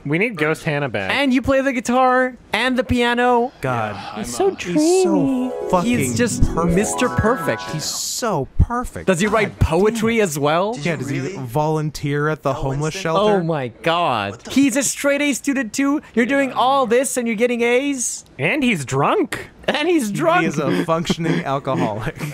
We need Ghost Hannah back. And you play the guitar and the piano. God, He's so dreamy. he's so fucking He's just perfect. Mr. Perfect. He's so perfect. Does he write poetry as well? Yeah, does he volunteer at the homeless shelter? Oh my god. He's a straight A student too. You're doing all this and you're getting A's? And he's drunk. And he's drunk. He is a functioning alcoholic.